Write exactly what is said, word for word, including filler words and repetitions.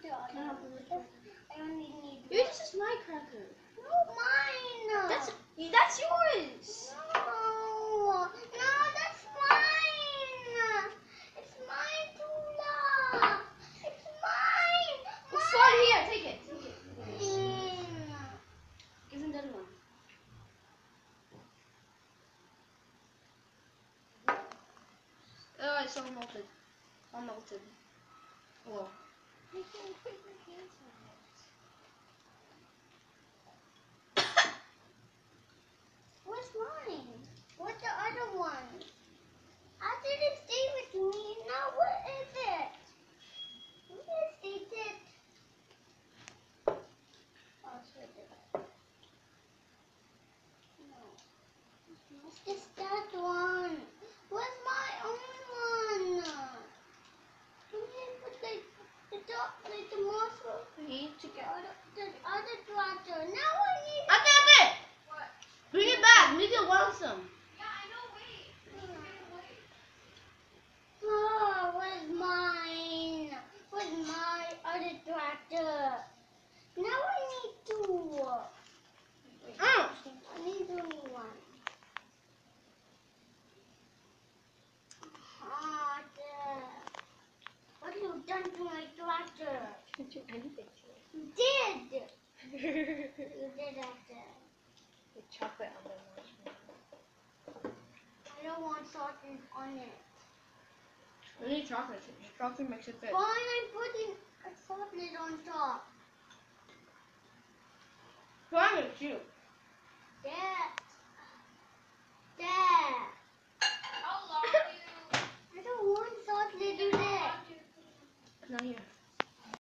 No, I only need. Yours is just my cracker. No, mine. That's that's yours. No, no, that's mine. It's mine, Tula. It's mine. It's Mine. fine here. Take it. Take it. Mm. Give him the other one. Oh, it's all melted. All melted. Whoa. I can't put my hands on it. Where's mine? What's the other one? I didn't stay with me. Now what is it? Where is it? Oh, it's right there. No. It's just that one. Where's my own one? Can you put the, the top, like the marshmallow? He took The it. other, the other tractor. Now I need I got it. What? Bring it back. Make it want some. Oh, where's mine? Where's my other tractor? Now I need two. Mm. I need only one. Ah, there. What have you done to my tractor? Didn't do anything You did. to it. You did that. With chocolate on the marshmallow. I don't want sausage on it. We need chocolate. Chocolate makes it fit. Fine, I'm putting a sausage on top. Fine, it's cute. There. There. How long do you? I don't want sausage in it. Not here.